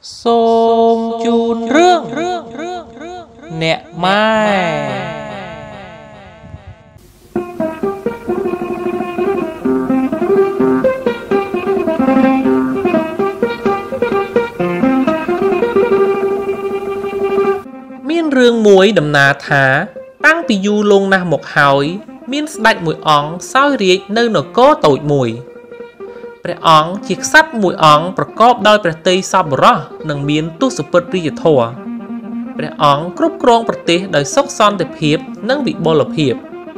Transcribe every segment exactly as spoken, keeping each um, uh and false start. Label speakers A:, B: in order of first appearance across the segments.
A: សូមជូនរឿងអ្នកម៉ែមានរឿងមួយដំណាលថាតាំងពីយូរលង់ណាស់មកហើយមានស្ដេចមួយអង្គសោយរាជ្យនៅនគរតូចមួយព្រះអង្គជាក្សត្រមួយអង្គប្រកបដោយព្រះទ័យសប្បុរសនិងមានទសពិធរាជធម៌ព្រះអង្គគ្រប់គ្រងប្រទេសដោយសុខសន្តិភាពនិងវិបុលភាព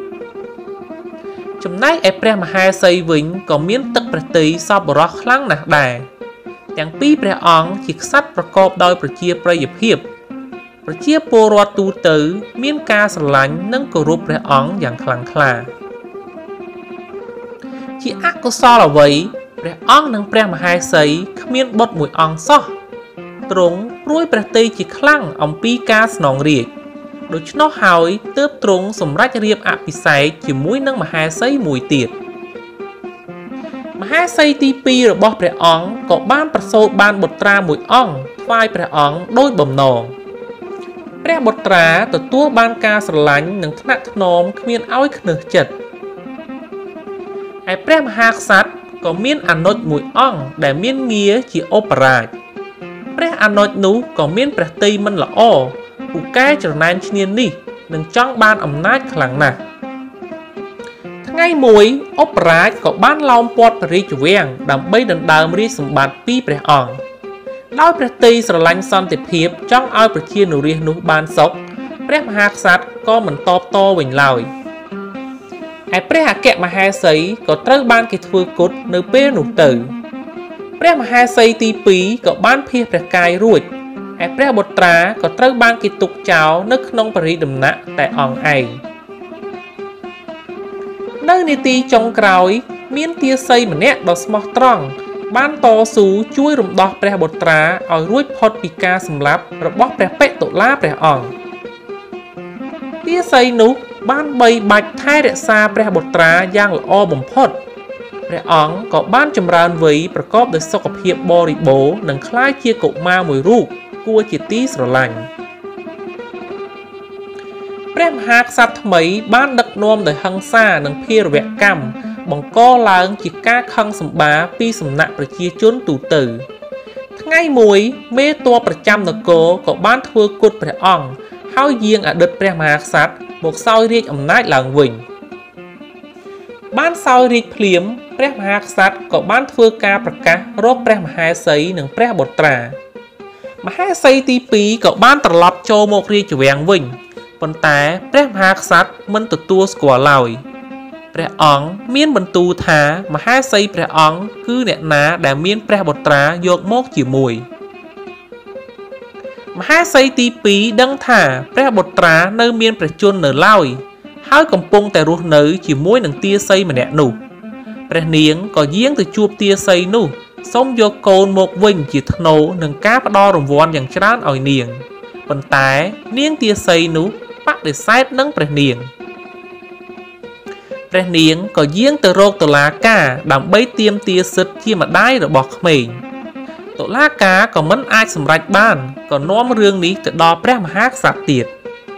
A: ចំណែកឯព្រះមហេសីវិញក៏មានទឹកព្រះទ័យសប្បុរសខ្លាំងណាស់ដែរទាំងពីរព្រះអង្គជាក្សត្រប្រកបដោយប្រជាប្រិយភាពប្រជាពលរដ្ឋទូទៅមានការស្រឡាញ់និងគោរពព្រះអង្គយ៉ាងខ្លាំងក្លាជាអកុសលអ្វីព្រះអង្គនិងព្រះមហេសីគ្មានបុត្រមួយអង្គសោះទ្រង់ព្រួយព្រះទ័យជាខ្លាំងអំពីការស្នងរាជ្យដូច្នោះហើយទើបទ្រង់សម្រេចរៀបអភិសេកជាមួយនឹងមហេសីមួយទៀតមហេសីទីពីររបស់ព្រះអង្គក៏បានប្រសូតបានបុត្រាមួយអង្គថ្វាយព្រះអង្គដោយបំណងព្រះបុត្រាទទួលបានការស្រឡាញ់និងថ្នាក់ថ្នមគ្មានឲ្យខ្នឹះចិត្តឯព្រះមហាក្សត្រក៏មានអនុជមួយអង្គដែលមានងារជាឧបរាជព្រះអនុជនោះក៏មានព្រះទ័យមិនល្អពូកែច្រណែនឈ្នានីសនិងចង់បានអំណាចខ្លាំងណាស់ថ្ងៃមួយឧបរាជក៏បានឡោមព័ទ្ធព្រះរាជវាំងដើម្បីដណ្ដើមរាជសម្បត្តិពីព្រះអង្គដោយព្រះទ័យស្រឡាញ់សន្តិភាពចង់ឲ្យប្រជានុរាស្ត្រនោះបានសុខព្រះមហាក្សត្រក៏មិនតបតវិញឡើយឯព្រះអគ្គមហេសីក៏ត្រូវបានគេធ្វើគុតនៅពេលនោះទៅព្រះមហេសីទីពីរក៏បានភៀសព្រះកាយរួចឯព្រះបុត្រាក៏ត្រូវបានគេទុកចោលនៅក្នុងបរិយាដំណាក់តែអង្គឯងនៅនាទីចុងក្រោយមានទាសីម្នាក់ដ៏ស្មោះត្រង់បានតស៊ូជួយរំដោះព្រះបុត្រាឲ្យរួចផុតពីការសម្លាប់របស់ព្រះបិតុលាព្រះអង្គទាសីនោះបានបីបាច់ថែរក្សាព្រះបុត្រាយ៉ាងល្អបំផុតព្រះអង្គក៏បានចម្រើនវ័យប្រកបដោយសុខភាពបរិបូរណ៍និងក្លាយជាកុមារមួយរូបគួរជាទីស្រឡាញ់ព្រះមហាក្សត្រថ្មីបានដឹកនាំដោយហិង្សានិងភេរវកម្មបង្កឡើងជាការខឹងសម្បារពីសំណាក់ប្រជាជនទូទៅថ្ងៃមួយមេទ័ពប្រចាំនគរក៏បានធ្វើគុតព្រះអង្គហើយយាងអតីតព្រះមហាក្សត្រមកសោយរាជអំណាចឡើងវិញបានសោយរាជភ្លាមព្រះមហាក្សត្រក៏បានធ្វើការប្រកាសរកព្រះមហេសីនិងព្រះបុត្រាមហេសីទីពីរក៏បានត្រឡប់ចូលមករាជវាំងវិញប៉ុន្តែព្រះមហាក្សត្រមិនទទួលស្គាល់ឡើយព្រះអង្គមានបន្ទូលថាមហេសីព្រះអង្គគឺអ្នកណាដែលមានព្រះបុត្រាយកមកជាមួយមហេសីទីពីរដឹងថាព្រះបុត្រានៅមានព្រះជន្មនៅឡើយហើយកំពុងតែរស់នៅជាមួយនឹងទាសីម្នាក់នោះព្រះនាងក៏យាងទៅជួបទាសីនោះសូមយកកូនមកវិញជាថ្នូរនឹងការផ្ដល់រង្វាន់យ៉ាងច្រើនឲ្យនាងប៉ុន្តែនាងទាសីនោះបដិសេធនឹងព្រះនាងព្រះនាងក៏យាងទៅរកតុលាការដើម្បីទាមទារសិទ្ធិជាម្ដាយរបស់ក្មេងតុលាការក៏មិនអាចសម្រេចបានក៏នាំរឿងនេះទៅដល់ព្រះមហាក្សត្រទៀត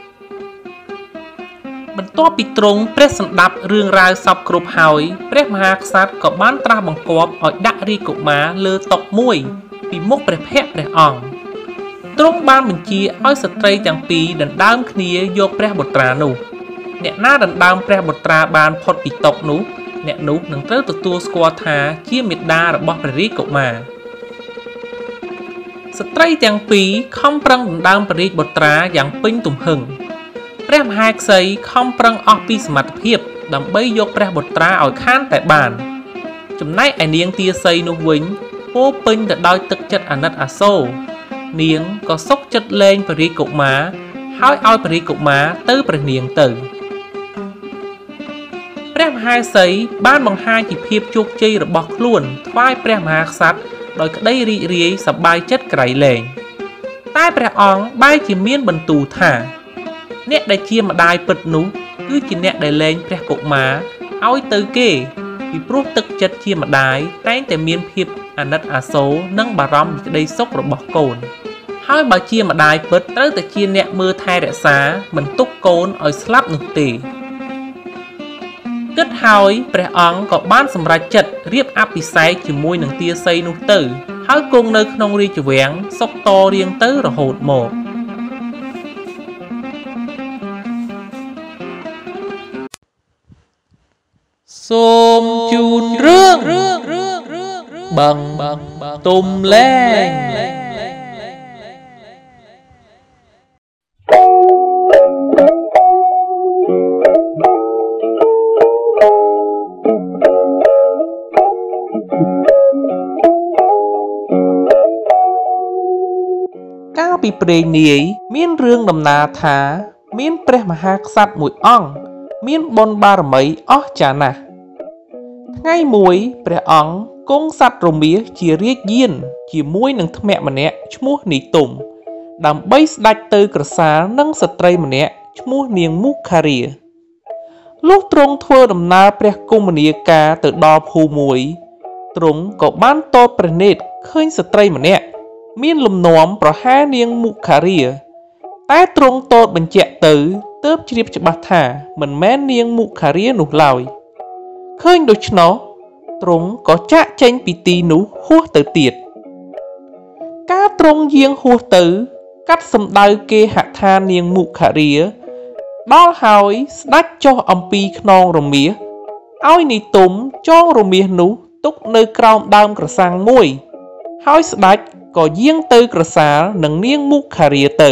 A: បន្ទាប់ពីទ្រង់ព្រះសម្ដាប់រឿងរ៉ាវសពគ្រប់ហើយព្រះមហាក្សត្រក៏បានត្រាស់បង្គាប់ឲ្យដាក់រាជកុមារលើតុមួយពីមុខព្រះភ័ក្ត្រព្រះអង្គទ្រង់បានបញ្ជាឲ្យស្ត្រីទាំងពីរដណ្ដើមគ្នាយកព្រះបុត្រានោះអ្នកណាដណ្ដើមព្រះបុត្រាបានផុតពីតុនោះអ្នកនោះនឹងត្រូវទទួលស្គាល់ថាជាមាតារបស់ព្រះរាជកុមារស្ត្រីទាំងពីរខំប្រឹងដណ្ដើមព្រះរាជបុត្រាយ៉ាងពេញទំហឹងព្រះមហេសីខំប្រឹងអស់ពីសមត្ថភាពដើម្បីយកព្រះបុត្រាឲ្យខានតែបានចំណែកឯនាងទាសីនោះវិញពោពេញទៅដោយទឹកចិត្តអាណិតអាសូរនាងក៏សុខចិត្តលែងព្រះរាជកុមារហើយឲ្យព្រះរាជកុមារទៅព្រះនាងទៅព្រះមហេសីបានបង្ហាញពីភាពជោគជ័យរបស់ខ្លួនថ្វាយព្រះមហាក្សត្រដោយក្តីរីករាយសប្បាយចិត្តក្រៃលែងតែព្រះអង្គបែរជាមានបន្ទូលថាអ្នកដែលជាម្ដាយពិតនោះគឺជាអ្នកដែលលែងព្រះកុមារឲ្យទៅគេពីពីព្រោះទឹកចិត្តជាម្ដាយតែងតែមានភាពអាណិតអាសូរនិងបារម្ភពីក្តីសុខរបស់កូនហើយបើជាម្ដាយពិតត្រូវតែជាអ្នកមើលថែរក្សាមិនទុកកូនឲ្យស្លាប់នោះទេគិតហើយព្រះអង្គក៏បានសម្រេចចិត្តរៀបអភិសេកជាមួយនឹងទាសីនោះទៅហើយគង់នៅក្នុងរាជវាំងសុខតរៀងទៅរហូតមកសូមជូនរឿងបងទុំលែងកាលពីព្រេងនាយមានរឿងដំណាលថាមានព្រះមហាក្សត្រមួយអង្គមានបុណ្យបារមីអស្ចារ្យណាស់ថ្ងៃមួយព្រះអង្គគង់សត្វរមាសជារាជយានជាមួយនឹងថ្មម្នាក់ឈ្មោះនីទុំដើម្បីស្ដេចទៅក្រសាលនឹងស្ត្រីម្នាក់ឈ្មោះនាងមុខារាលុះទ្រង់ធ្វើដំណើរព្រះគមនាការទៅដល់ភូមិមួយទ្រង់ក៏បានតតព្រះនេត្រឃើញស្ត្រីម្នាក់មានលំនាំប្រហែលនាងមុខារាតែទ្រង់តតបញ្ជាក់ទៅទើបជ្រាបច្បាស់ថាមិនមែននាងមុខារានោះឡើយឃើញដូច្នោះទ្រង់ក៏ចាកចេញពីទីនោះហួសទៅទៀតការទ្រង់យាងហួសទៅកាត់សម្ដៅគេហដ្ឋាននាងមុខារាដល់ហើយស្ដេចចុះអំពីខ្នងរមាសឲ្យនីទុំចងរមាសនោះទុកនៅក្រោមដើមក្រសាំងមួយហើយស្ដេចក៏យាងទៅក្រសាលនឹងនាងមុខារាទៅ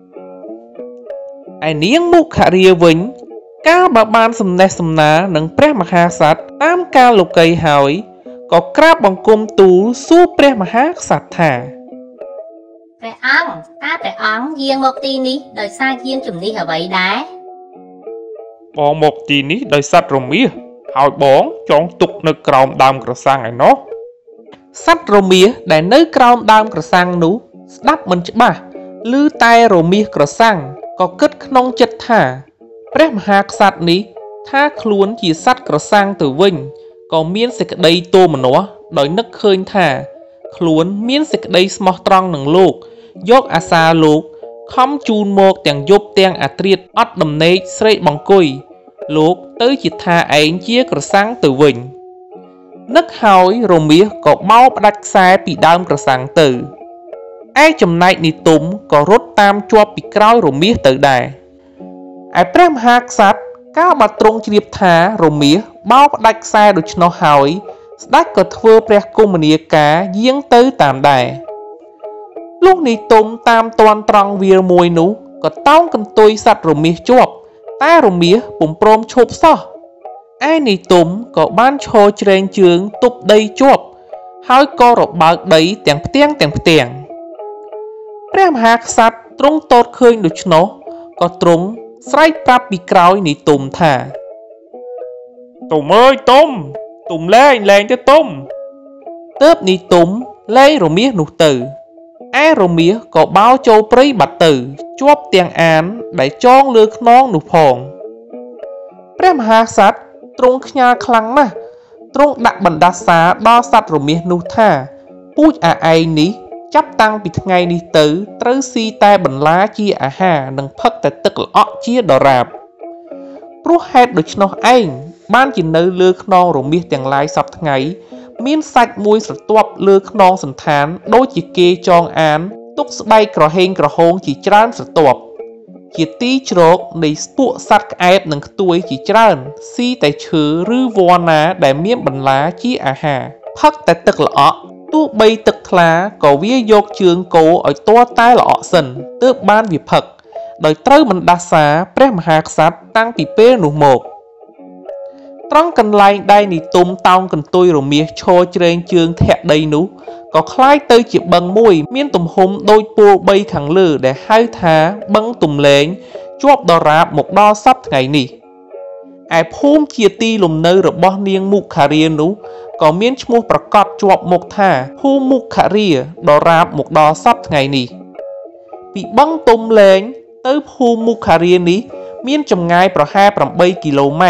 A: ឯនាងមុខារាវិញកាលបើបានសំណេះសំណាលនឹងព្រះមហាក្សត្រតាមកាលលោកីហើយក៏ក្រាបបង្គំទូលសួរព្រះមហាក្សត្រថា
B: ព្រះអង្គតើព្រះអង្គយាងមកទីនេះដោយសារយាងជំនិះអ្វីដែរ
A: បងមកទីនេះដោយសត្វរមាសហើយបងចងទុកនៅក្រោមដើមក្រសាំងឯណោះសត្វរមាសដែលនៅក្រោមដើមក្រសាំងនោះស្ដាប់មិនច្បាស់ឮតែរមាសក្រសាំងក៏គិតក្នុងចិត្តថាព្រះមហាក្សត្រនេះថាខ្លួនជាសត្វក្រសាំងទៅវិញក៏មានសេចក្តីទោមនស្សដោយនឹកឃើញថាខ្លួនមានសេចក្តីស្មោះត្រង់នឹងលោកយកអាសាលោកខំជូនមកទាំងយប់ទាំងអាត្រៀតអត់ដំណេកស្រេកបង្គុយលោកទៅជាថាឯងជាក្រសាំងទៅវិញនឹកហើយរមាសក៏បោផ្ដាច់ខ្សែពីដើមក្រសាំងទៅឯចំណែកនីទុំក៏រត់តាមជាប់ពីក្រោយរមាសទៅដែរឯព្រះមហាក្សត្រកាលបើទ្រង់ជ្រាបថារមាសបោផ្ដាច់ខ្សែដូច្នោះហើយស្ដេចក៏ធ្វើព្រះគមនាការយាងទៅតាមដែរលុះនីទុំតាមតាន់ត្រង់វាលមួយនោះក៏តោងកន្ទុយសត្វរមាសជាប់តែរមាសពុំព្រមឈប់សោះឯនីទុំក៏បានឈរជ្រែងជើងទប់ដីជាប់ហើយក៏របើកដីទាំងផ្ទាំងទាំងផ្ទាំងព្រះមហាក្សត្រទ្រង់តតឃើញដូច្នោះក៏ទ្រង់ស្រែកប្រាប់ពីក្រោយនីទុំថាទុំអើយទុំទុំលែងលែងទៅទុំទើបនីទុំលែងរមាសនោះទៅឯរមាសក៏បោចូលព្រៃបាត់ទៅជាប់ទាំងអានដែលចងលើខ្នងនោះផងព្រះមហាក្សត្រទ្រង់ខ្ញាល់ខ្លាំងណាស់ទ្រង់ដាក់បណ្ដាសាដល់សត្វរមាសនោះថាពូជអាឯងនេះចាប់តាំងពីថ្ងៃនេះទៅត្រូវស៊ីតែបន្លាជាអាហារនិងផឹកតែទឹកល្អក់ជាដរាបព្រោះហេតុដូច្នោះឯងបានជានៅលើខ្នងរមាសទាំងឡាយសពថ្ងៃមានសាច់មួយស្រទាប់លើខ្នងសន្តានដូចជាគេចងអានទុកស្បែកក្រហេងក្រហងជាច្រើនស្រទាប់ជាទីជ្រកនៃពួកសត្វក្អែបនិងខ្ទួយជាច្រើនស៊ីតែឈើឬវល្លិណាដែលមានបន្លាជាអាហារផឹកតែទឹកល្អក់ទោះបីទឹកថ្លាក៏វាយកជើងគោឲ្យទាល់តែល្អក់សិនទើបបានវាផឹកដោយត្រូវបណ្ដាសាព្រះមហាក្សត្រតាំងពីពេលនោះមកត្រង់កន្លែងដែលនីទុំតោងកន្ទុយរមាសឈរជ្រែងជើងធាក់ដីនោះក៏คล้ายទៅជាបឹងមួយមានទំហំដូចពោលបីខាងលើដែលហៅថាបឹងទំលែងជាប់ដរាបមកដល់សព្វថ្ងៃនេះឯភូមិជាទីលំនៅរបស់នាងមុខារានោះក៏មានឈ្មោះប្រកបជាប់មុខថាភូមិមុខារាដរាបមកដល់សព្វថ្ងៃនេះពីបឹងទំលែងទៅភូមិមុខារានេះមានចម្ងាយប្រហែលប្រាំបីគីឡូម៉ែត្រ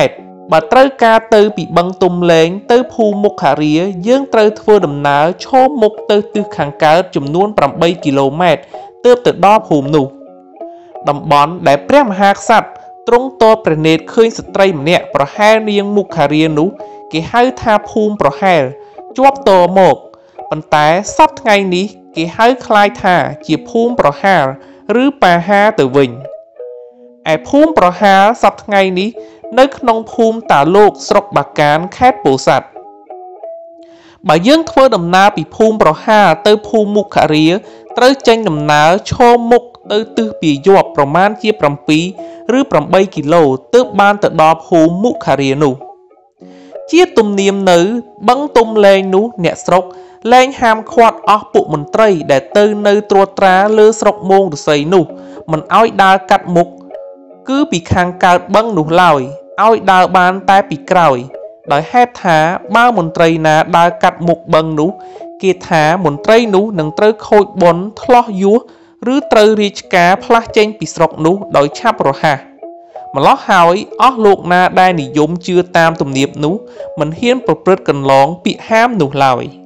A: បើត្រូវការទៅពីបឹងទុំលែងទៅភូមិមុខរាយើងត្រូវធ្វើដំណើរឈរមុខទៅទិសខាងកើតចំនួនប្រាំបីគីឡូម៉ែត្រទើបទៅដល់ភូមិនោះតំបន់ដែលព្រះមហាក្សត្រទ្រង់ទតព្រះនេត្រឃើញស្ត្រីម្នាក់ប្រហែលនាងមុខរានោះគេហៅថាភូមិប្រហែលជាប់តមកប៉ុន្តែសប្តាហ៍ថ្ងៃនេះគេហៅคล้ายថាជាភូមិប្រហាលឬបាហាទៅវិញឯភូមិប្រហាលសប្តាហ៍ថ្ងៃនេះនៅក្នុងភូមិតាលោកស្រុកបាកានខេត្តពោធិ៍សាត់បើយើងធ្វើដំណើរពីភូមិប្រហាលទៅភូមិមុខរាត្រូវចេញដំណើរឈរមុខទៅទិសពាយ័ព្យប្រមាណជាប្រាំពីរឬប្រាំបីគីឡូទើបបានទៅដល់ភូមិមុខរានោះជាទំនៀមនៅបឹងទុំលែងនោះអ្នកស្រុកលែងហាមឃាត់អស់ពួកមន្ត្រីដែលទៅនៅត្រួតត្រាលើស្រុកមោងឫស្សីនោះមិនឲ្យដើរកាត់មុខគឺពីខាងកើតបឹងនោះឡើយឲ្យដើរបានតែពីក្រោយដោយហេតុថាបើមន្ត្រីណាដើរកាត់មុខបឹងនោះគេថាមន្ត្រីនោះនឹងត្រូវខូចបុណ្យថ្លោះយោះឬត្រូវរាជការផ្លាស់ចេញពីស្រុកនោះដោយឆាប់រហ័សម្ល៉េះហើយអស់លោកណាដែលនិយមជឿតាមទំនៀមនោះមិនហ៊ានប្រព្រឹត្តកន្លងពាក្យហាមនោះឡើយ